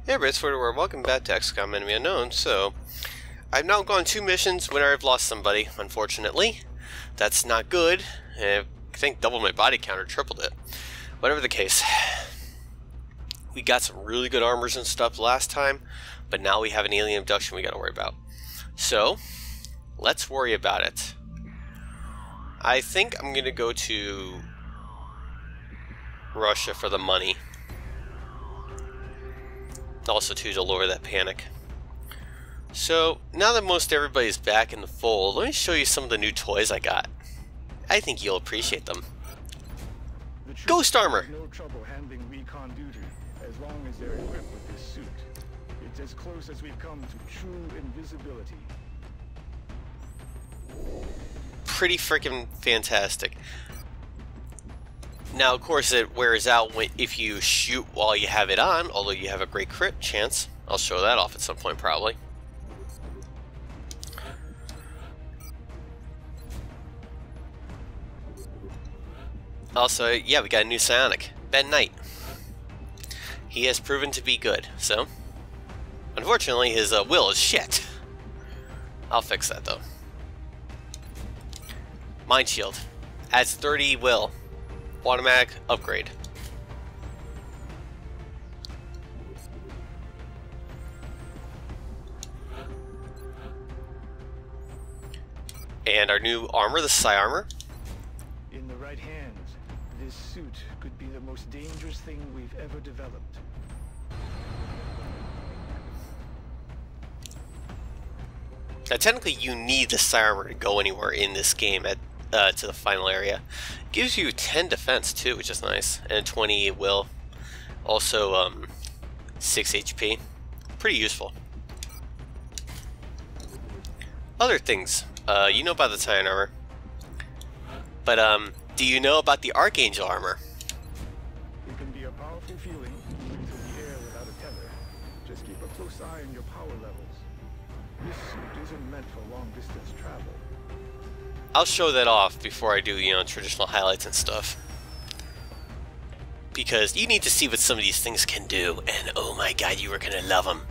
Hey everybody, it's Forward. Welcome back to XCom Enemy Unknown. So, I've now gone 2 missions when I've lost somebody, unfortunately. That's not good. I think doubled my body count or tripled it. Whatever the case. We got some really good armors and stuff last time, but now we have an alien abduction we gotta worry about. So, let's worry about it. I think I'm gonna go to Russia for the money. Also to lower that panic. So now that most everybody's back in the fold, let me show you some of the new toys I got. I think you'll appreciate them. Ghost armor. No trouble handling recon duty as long as they're equipped with this suit. It's as close as we've come to true invisibility. Pretty freaking fantastic. Now, of course, it wears out if you shoot while you have it on, although you have a great crit chance. I'll show that off at some point, probably. Also, yeah, we got a new psionic, Ben Knight. He has proven to be good, so... Unfortunately, his will is shit. I'll fix that, though. Mind Shield. Adds 30 will. Automatic upgrade. And our new armor, the Psi armor. In the right hands, this suit could be the most dangerous thing we've ever developed. Now, technically, you need the Psi armor to go anywhere in this game to the final area. Gives you 10 defense too, which is nice, and 20 will. Also, 6 HP. Pretty useful. Other things, you know about the Titan armor, but do you know about the Archangel armor? It can be a powerful feeling moving through the air without a tether. Just keep a close eye on your power levels. This suit isn't meant for long distance travel. I'll show that off before I do, traditional highlights and stuff. Because you need to see what some of these things can do, and oh my god, you are gonna love them.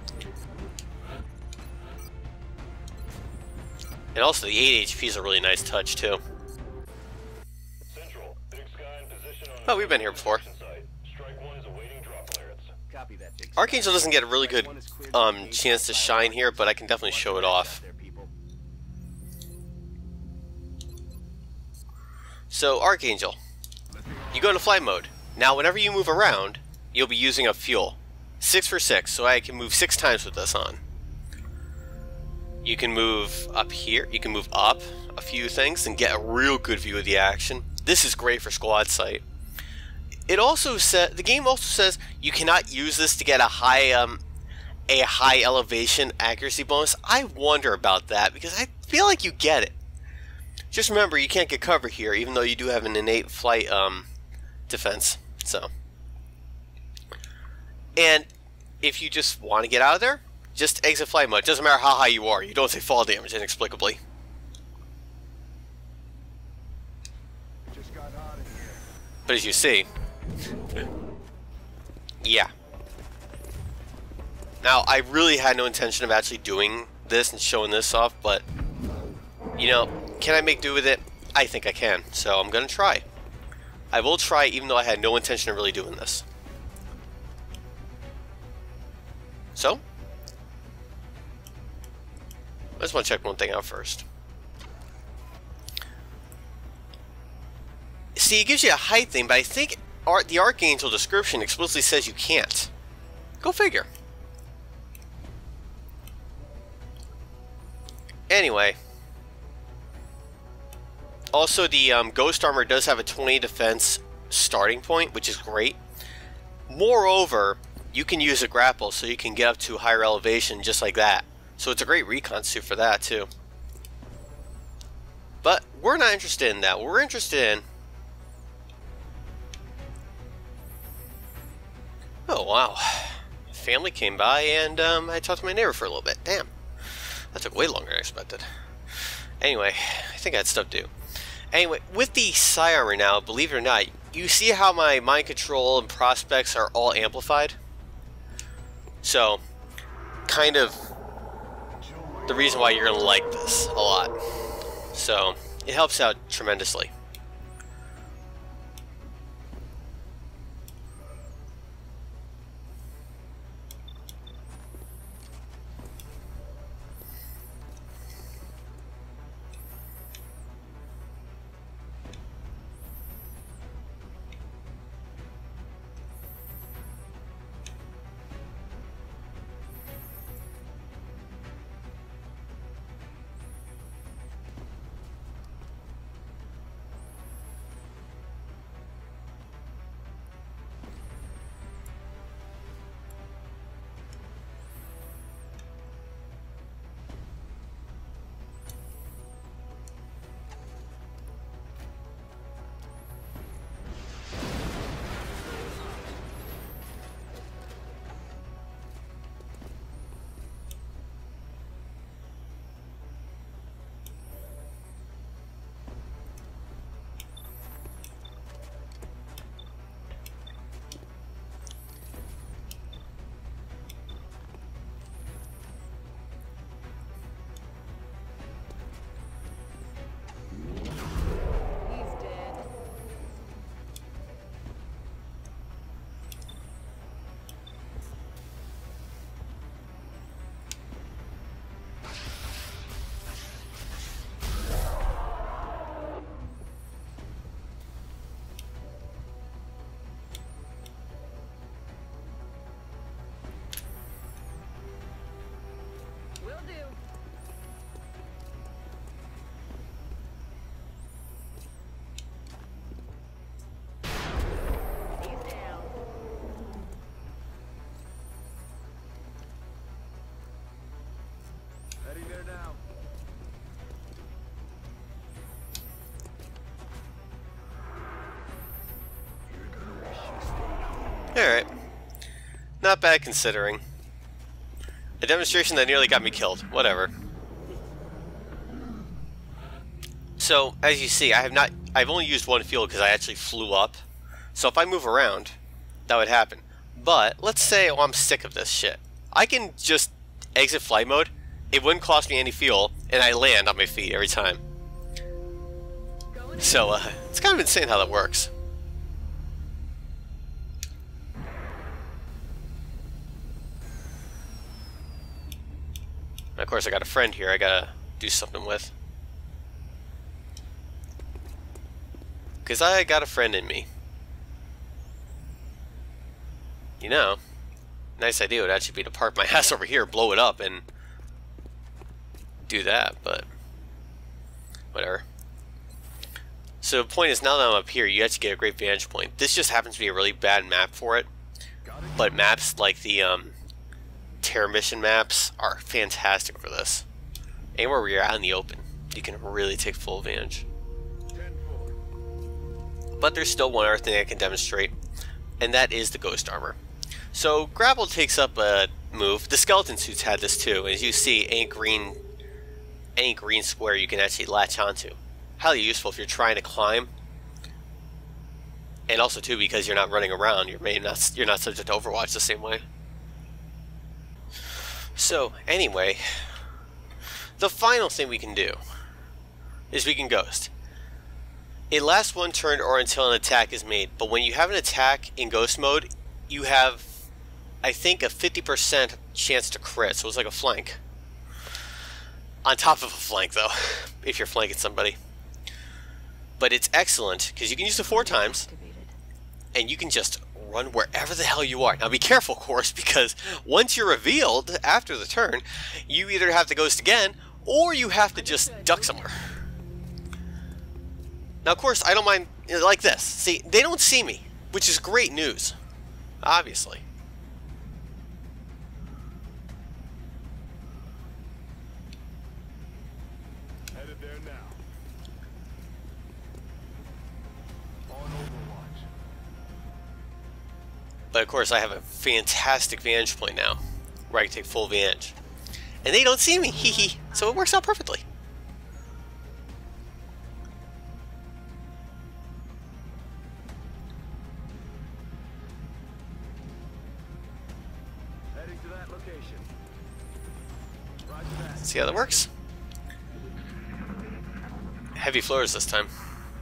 And also, the 8 HP is a really nice touch, too. Central, Big Sky in position on Oh, we've been here before. Strike 1 is awaiting drop clearance. Copy that, Big Sky. Archangel doesn't get a really good chance to shine here, but I can definitely show it off. So, Archangel, you go into flight mode. Now, whenever you move around, you'll be using up fuel. 6 for 6, so I can move 6 times with this on. You can move up here, you can move up a few things and get a real good view of the action. This is great for squad sight. It also said, the game also says you cannot use this to get a high elevation accuracy bonus. I wonder about that because I feel like you get it. Just remember, you can't get cover here, even though you do have an innate flight defense. So, and if you just want to get out of there, just exit flight mode. Doesn't matter how high you are. You don't take fall damage inexplicably. Just got out of here. But as you see, yeah. Now, I really had no intention of actually doing this and showing this off, but can I make do with it? I think I can, so I'm gonna try. I will try, even though I had no intention of really doing this. So, I just want to check one thing out first. See, it gives you a height thing, but I think the Archangel description explicitly says you can't. Go figure. Anyway. Also, the Ghost Armor does have a 20 defense starting point, which is great. Moreover, you can use a grapple, so you can get up to higher elevation just like that. So it's a great recon suit for that, too. But we're not interested in that. What we're interested in... Oh, wow. Family came by, and I talked to my neighbor for a little bit. Damn. That took way longer than I expected. Anyway, I think I had stuff to do. Anyway, with the Psi armor now, believe it or not, you see how my mind control and prospects are all amplified? So, kind of the reason why you're going to like this a lot. So, it helps out tremendously. Heading there now. Alright. Not bad considering. A demonstration that nearly got me killed. Whatever. So, as you see, I've only used one field because I actually flew up. So if I move around, that would happen. But, let's say, oh, I'm sick of this shit. I can just exit flight mode. It wouldn't cost me any fuel, and I land on my feet every time. So, it's kind of insane how that works. And of course, I got a friend here I gotta do something with. Because I got a friend in me. You know, nice idea would actually be to park my ass over here, blow it up, and do that, but whatever. So the point is, now that I'm up here, you actually get a great vantage point. This just happens to be a really bad map for it, but maps like the Terror Mission maps are fantastic for this. Anywhere where you're out in the open, you can really take full advantage. But there's still one other thing I can demonstrate, and that is the ghost armor. So grapple takes up a move. The skeleton suits had this too. As you see, any green square you can actually latch onto. Highly useful if you're trying to climb, and also too because you're not running around. You're not subject to Overwatch the same way. So anyway, the final thing we can do is we can ghost. It lasts one turn or until an attack is made, but when you have an attack in ghost mode, you have, I think, a 50% chance to crit, so it's like a flank. On top of a flank, though, if you're flanking somebody. But it's excellent, because you can use it 4 times, and you can just run wherever the hell you are. Now be careful, of course, because once you're revealed after the turn, you either have to ghost again, or you have to just duck somewhere. Now, of course, I don't mind, like this. See, they don't see me, which is great news, obviously. Headed there now. On Overwatch. But of course, I have a fantastic vantage point now, where I can take full advantage. And they don't see me, hee hee, so it works out perfectly. Heading to that location. Roger that. See how that works? Heavy floors this time.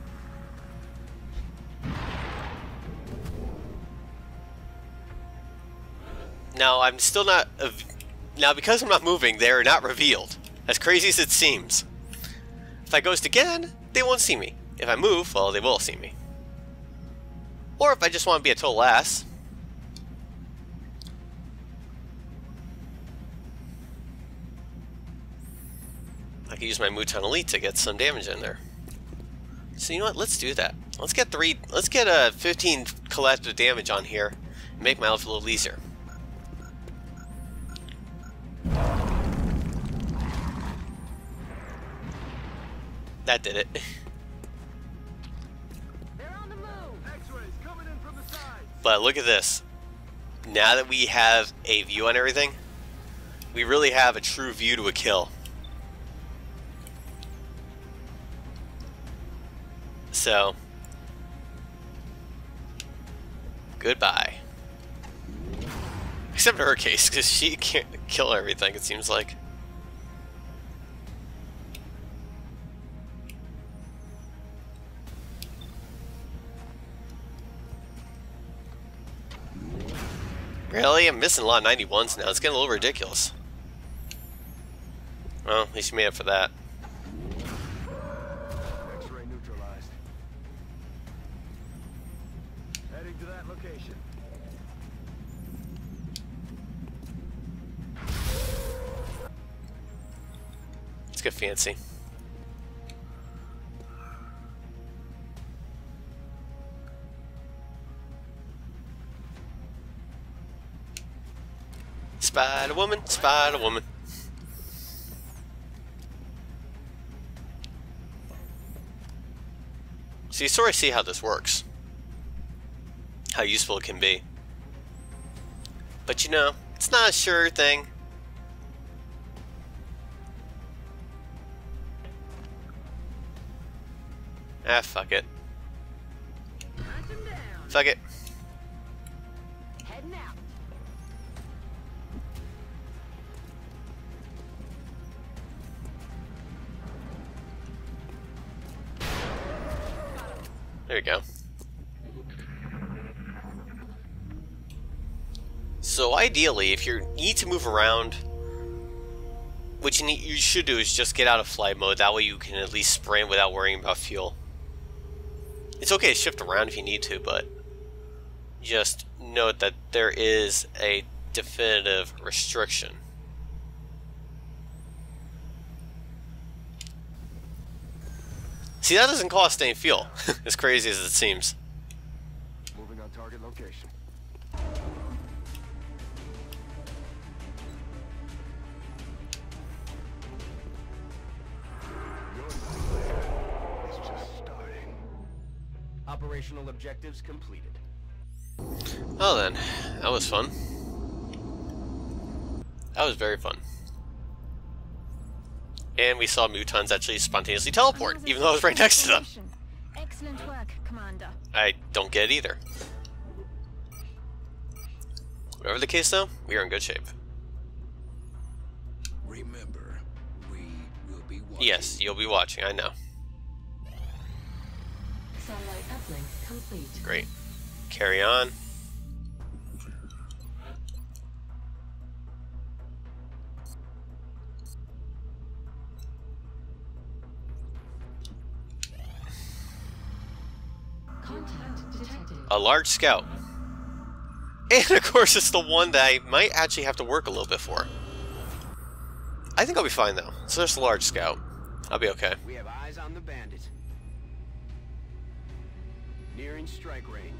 Now, I'm still not... Now, because I'm not moving, they're not revealed. As crazy as it seems. If I ghost again, they won't see me. If I move, well, they will see me. Or if I just want to be a total ass. I can use my Muton Elite to get some damage in there. So you know what? Let's do that. Let's get 15 collective damage on here and make my life a little easier. That did it. They're on the move. X-rays coming in from the side. But look at this. Now that we have a view on everything, we really have a true view to a kill. So, goodbye. Except in her case, because she can't kill everything, it seems like. Really? I'm missing a lot of 91s now. It's getting a little ridiculous. Well, at least you made up for that. X-ray neutralized. Heading to that location. Let's get fancy. Spider woman, spider woman. So you sort of see how this works. How useful it can be. But you know, it's not a sure thing. Ah, fuck it. Fuck it. Heading out. There you go. So ideally, if you need to move around, what you should do is just get out of flight mode. That way you can at least sprint without worrying about fuel. It's okay to shift around if you need to, but just note that there is a definitive restriction. See, that doesn't cost any fuel, as crazy as it seems. Moving on target location. Your nightmare is just starting. Operational objectives completed. Oh then, that was fun. That was very fun. And we saw Mutons actually spontaneously teleport, even though I was right next to them. Excellent work, Commander. I don't get it either. Whatever the case though, we are in good shape. Remember, we will be watching. Yes, you'll be watching, I know. Satellite uplink complete. Great. Carry on. Contact detected. A large scout. And of course it's the one that I might actually have to work a little bit for. I think I'll be fine though. So there's a large scout. I'll be okay. We have eyes on the bandit. Nearing strike range.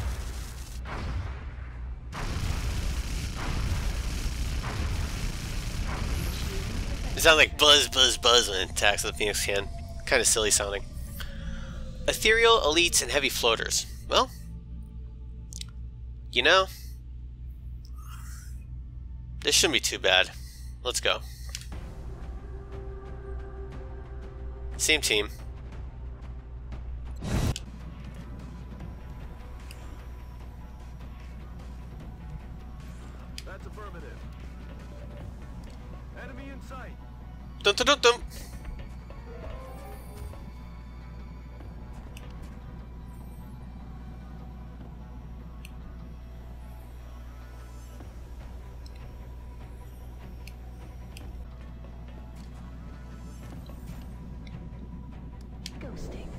It sounds like buzz, buzz, buzz when it attacks the Phoenix can. Kind of silly sounding. Ethereal, elites, and heavy floaters. Well, you know, this shouldn't be too bad. Let's go. Same team. That That's affirmative. Enemy in sight. Dun dun dun dun. Ghosting.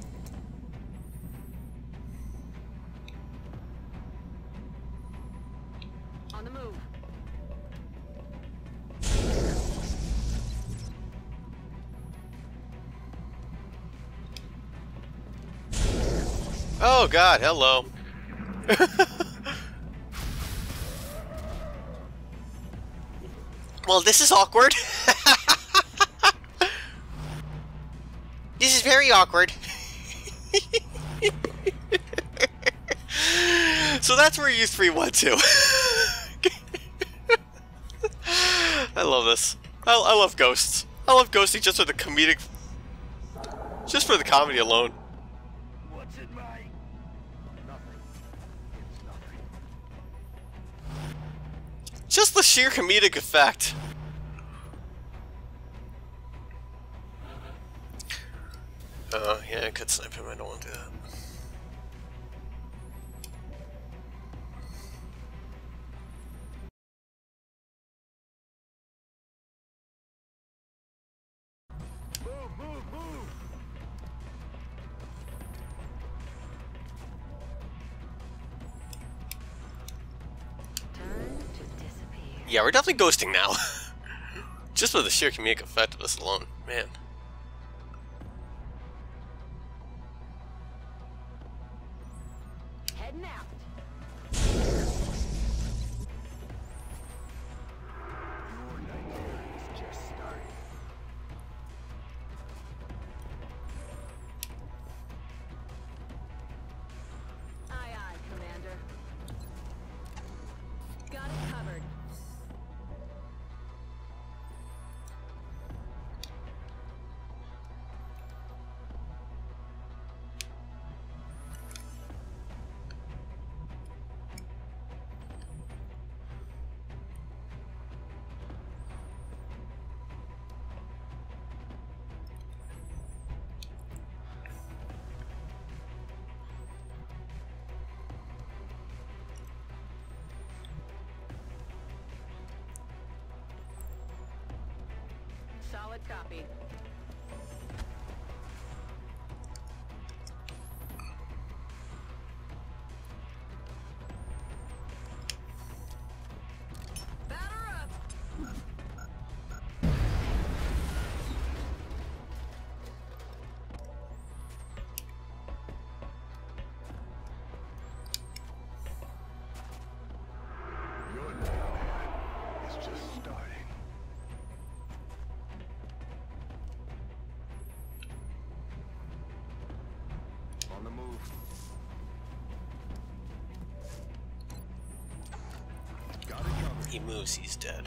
On the move. Oh god, hello. Well, this is awkward. This is very awkward. So that's where you three went to. I love this. I love ghosts. I love ghosting just for the comedic, just for the comedy alone. What's it, Mike? Nothing. It's nothing. Just the sheer comedic effect. Yeah, I could snipe him. I don't want to do that. Move, move, move! Time to disappear. Yeah, we're definitely ghosting now. Just for the sheer comedic effect of this alone, man. Heading out. Your nightmare is just starting. Aye, aye, Commander. Got it covered. Solid copy. Batter up. Your nightmare is just starting. On the move. Got it covered. He moves, he's dead.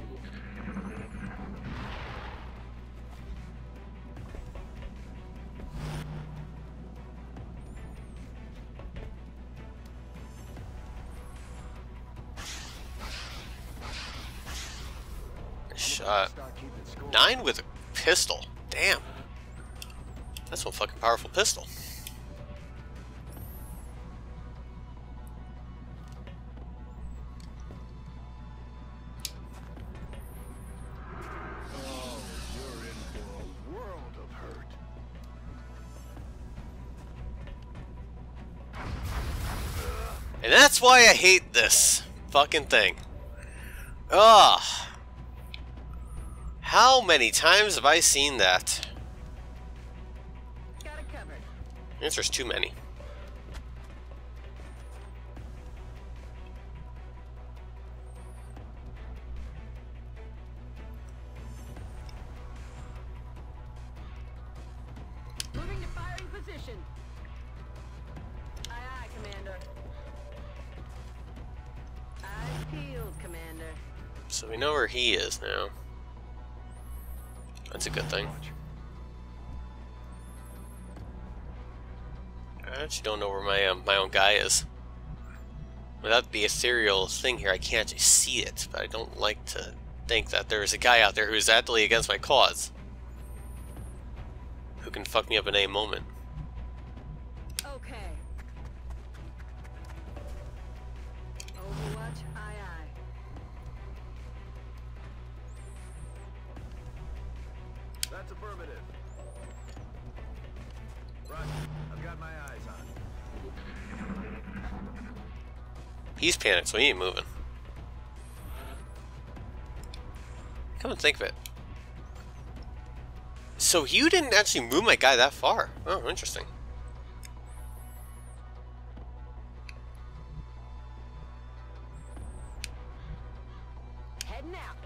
Shot. Start keeping score. 9 with a pistol. Damn. That's one fucking powerful pistol. Oh, you're in for a world of hurt. And that's why I hate this fucking thing. Ugh. How many times have I seen that? Got it covered. The answer's too many. Moving to firing position. Aye, aye, Commander. Eyes peeled, Commander. So we know where he is now. That's a good thing. I actually don't know where my own guy is. Without the ethereal thing here, I can't actually see it, but I don't like to think that there is a guy out there who is actively against my cause, who can fuck me up in any moment. Okay. Overwatch, aye aye. That's affirmative. Roger. I've got my eyes on. He's panicked, so he ain't moving. Come and think of it. So you didn't actually move my guy that far. Oh, interesting. Heading out.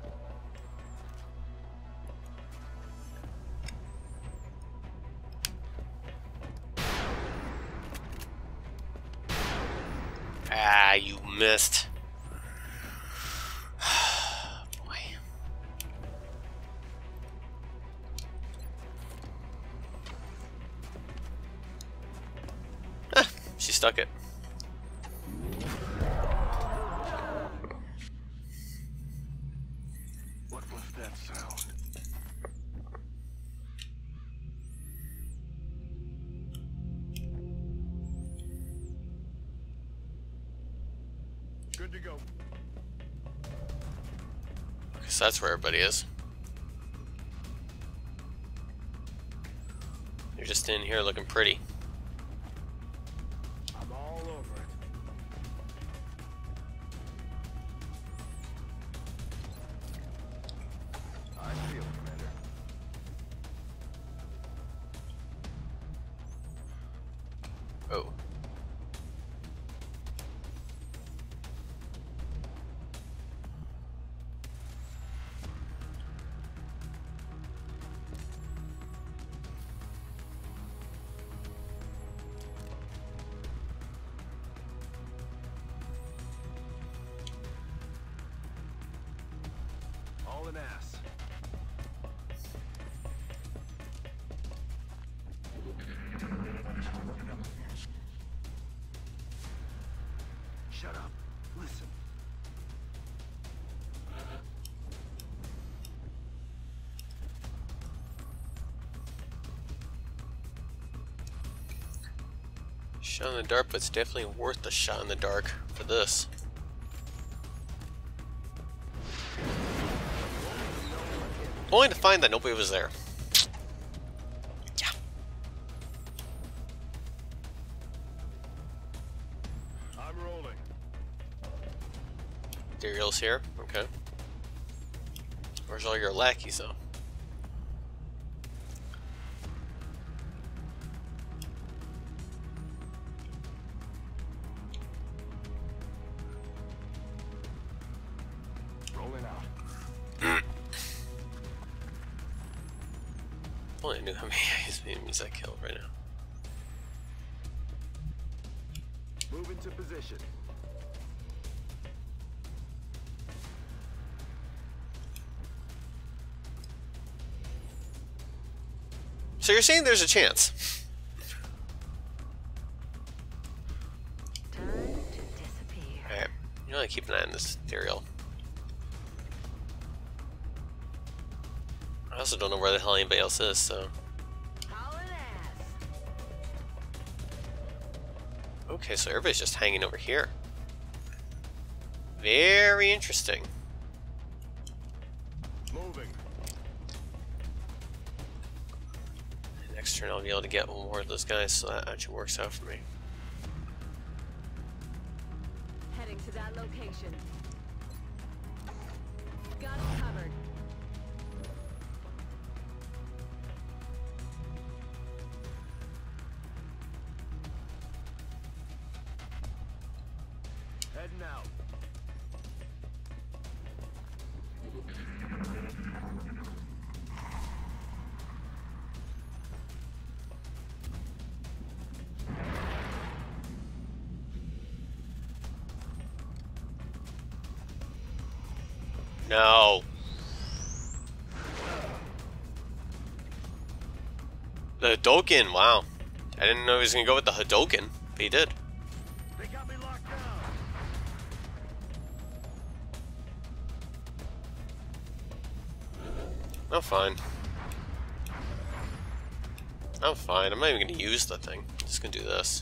Ah, you missed. Boy. Ah, she stuck it. What was that sound? Good to go. So that's where everybody is. You're just in here looking pretty. I'm all over it. I feel it, Commander. Oh. All an ass. Shut up. Listen. Shot in the dark, but it's definitely worth the shot in the dark for this. Only to find that nobody was there. Yeah. I'm rolling. Dariel's here. Okay. Where's all your lackeys, though? Rolling out. Only knew how many enemies I killed right now. Move into position. So you're saying there's a chance? Time to disappear. Alright. You know, I keep an eye on this Dariel. I also don't know where the hell anybody else is, so. Hauling ass. Okay, so everybody's just hanging over here. Very interesting. Moving. Next turn I'll be able to get one more of those guys, so that actually works out for me. Heading to that location. Got it covered. Heading out. No. The Hadoken, wow. I didn't know he was gonna go with the Hadoken, but he did. They got me locked down. I'm fine. I'm fine. I'm not even going to use the thing. I'm just going to do this.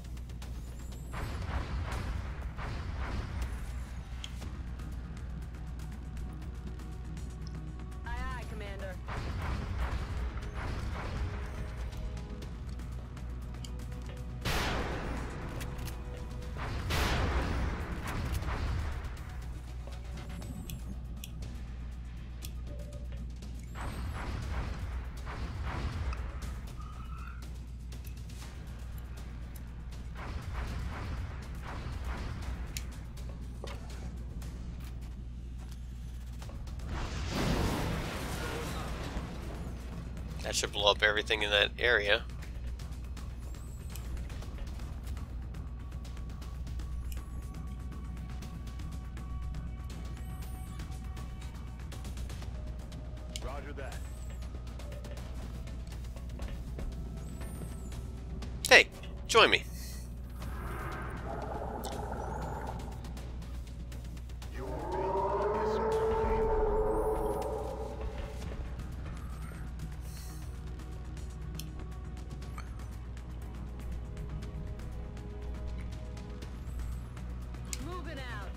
Aye, aye, Commander. That should blow up everything in that area. Roger that. Hey, join me. Your will is proclaimed. Moving out.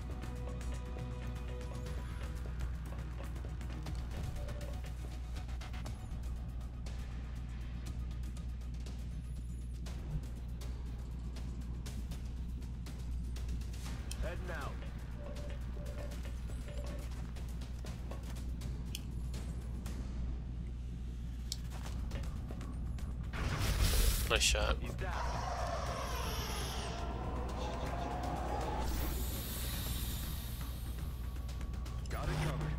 Heading out. Nice shot. He's down. Got it covered.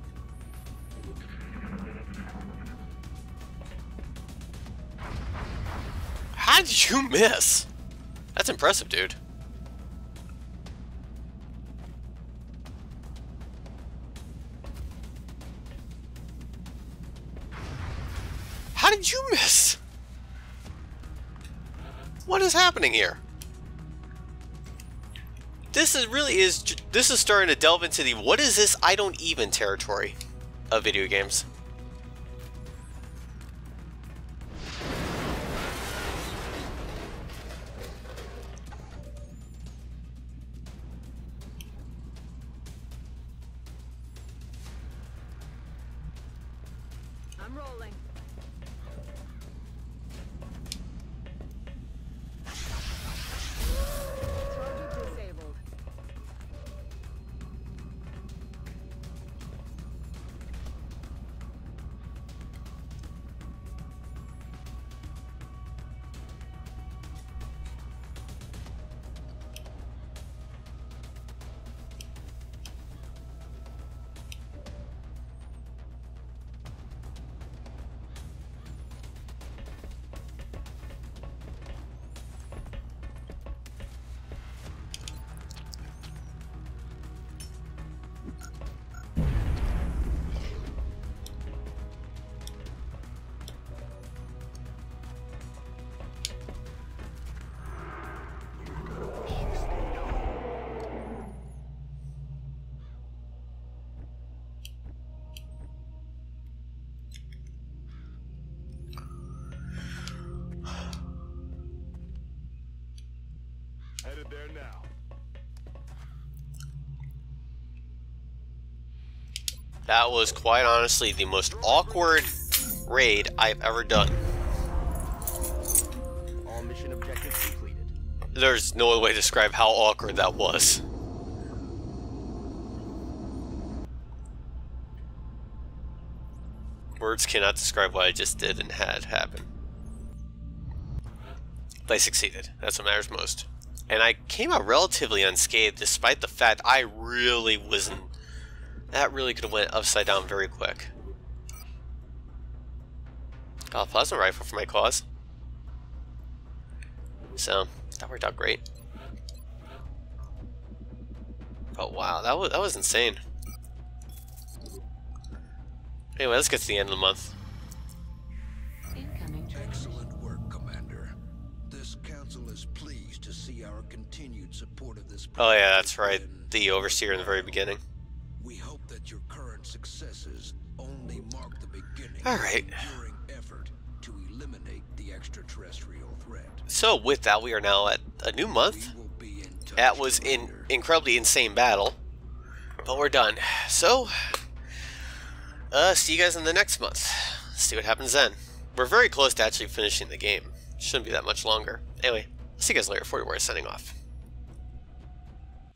How did you miss? That's impressive, dude. How did you miss? What is happening here? This is starting to delve into the what is this I don't even territory of video games. I'm rolling. Target disabled. Headed there now. That was quite honestly the most awkward raid I've ever done. All mission objectives completed. There's no other way to describe how awkward that was. Words cannot describe what I just did and had happen. But I succeeded. That's what matters most. And I came out relatively unscathed despite the fact I really wasn't. That really could have went upside down very quick. Got a plasma rifle for my cause. So, that worked out great. But wow, that was insane. Anyway, let's get to the end of the month. Incoming Excellent work, Commander. This council is pleased to see our continued support of this Oh yeah, that's right. project. The overseer in the very beginning. We hope that your current successes only mark the beginning Alright. of an enduring effort to eliminate the extraterrestrial threat. So with that, we are now at a new month. We will be in touch, That was an Commander. incredibly insane battle. But we're done. So, see you guys in the next month. See what happens then. We're very close to actually finishing the game. Shouldn't be that much longer. Anyway, see you guys later. 40 Warriors signing off.